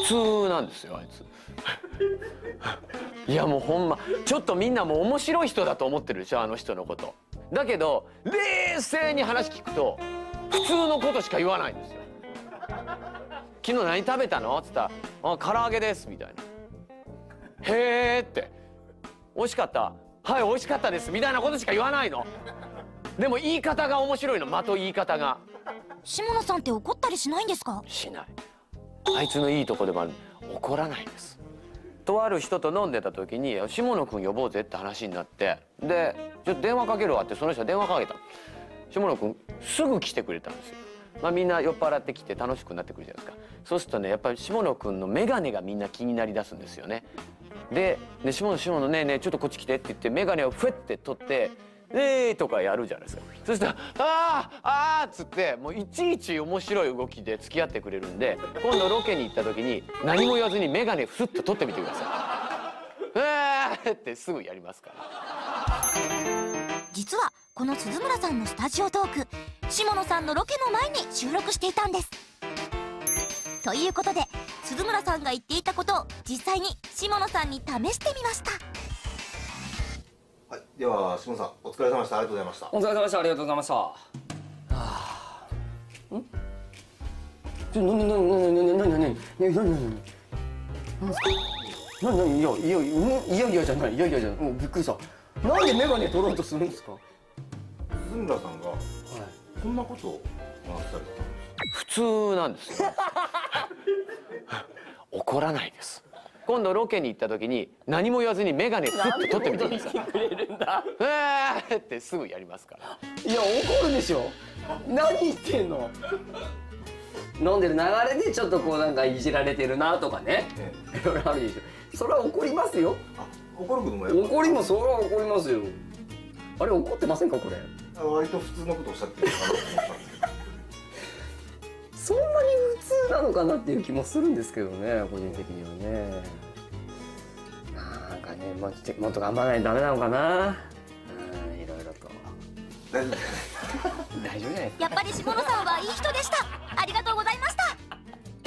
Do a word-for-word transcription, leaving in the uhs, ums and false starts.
普通なんですよあいつ。いやもうほんまちょっとみんなもう面白い人だと思ってるでしょあの人のこと。だけど冷静に話聞くと普通のことしか言わないんですよ。昨日何食べたのっつったら「あ唐揚げです」みたいな「へえ」って「美味しかった？はい美味しかったです」みたいなことしか言わないの。でも言い方が面白いの、的言い方が。 下野さんって怒ったりしないんですか？ しない。あいつのいいとこでもある。怒らないです。とある人と飲んでた時に「下野君呼ぼうぜ」って話になって、で「ちょっと電話かけるわ」ってその人電話かけた。下野君すぐ来てくれたんですよ。まあみんな酔っ払ってきて楽しくなってくるじゃないですか。そうするとねやっぱり下野君の眼鏡がみんな気になりだすんですよね。で「で下野下野ねえねえちょっとこっち来て」って言って眼鏡をフェッて取って「えー」とかやるじゃないですか。そしたら「あーあー」っつってもういちいち面白い動きで付き合ってくれるんで、今度ロケに行った時に何も言わずに眼鏡ふっと取ってみてください。えーってすぐやりますから。 実はこの鈴村さんのスタジオトーク、下野さんのロケの前に収録していたんです。ということで鈴村さんが言っていたことを実際に下野さんに試してみました。 はい、では下野さんお疲れ様でした。ありがとうございました。 お疲れ様でした。ありがとうございました。はあ、ん？ちょ、なになになになになになになになになになに、いやいやいやいやじゃない、いやいやじゃない、もうびっくりした。なんでメガネ取ろうとするんですか？ 鈴村さんがこんなことを話されてたんです。 普通なんですよ。怒らないです。今度ロケに行った時に何も言わずに眼鏡ふっと取ってみてください。 なんでくれるんだ。 えーってすぐやりますから。 いや怒るでしょ。何言ってんの。飲んでる流れでちょっとこうなんかいじられてるなとかね、いろいろあるでしょ。それは怒りますよ。 あ、怒ることもやっぱ怒りもそれは怒りますよ。あれ怒ってませんかこれ？ 割と普通のことをおっしゃってるかなと思ったんですけど。 そんなに普通なのかなっていう気もするんですけどね、個人的にはね。なんかね、もうもっと頑張らないとダメなのかな。うん、いろいろと。 大丈夫です。 大丈夫じゃないですか。 やっぱり下野さんはいい人でした。ありがとうございました。